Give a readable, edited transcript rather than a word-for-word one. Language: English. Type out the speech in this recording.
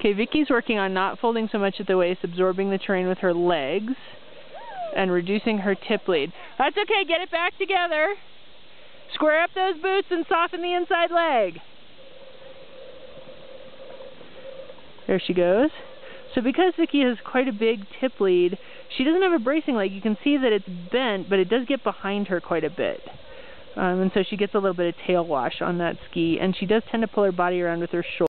Okay, Vicky's working on not folding so much at the waist, absorbing the terrain with her legs, and reducing her tip lead. That's okay, get it back together. Square up those boots and soften the inside leg. There she goes. So because Vicky has quite a big tip lead, she doesn't have a bracing leg. You can see that it's bent, but it does get behind her quite a bit. And so she gets a little bit of tail wash on that ski, and she does tend to pull her body around with her shoulder.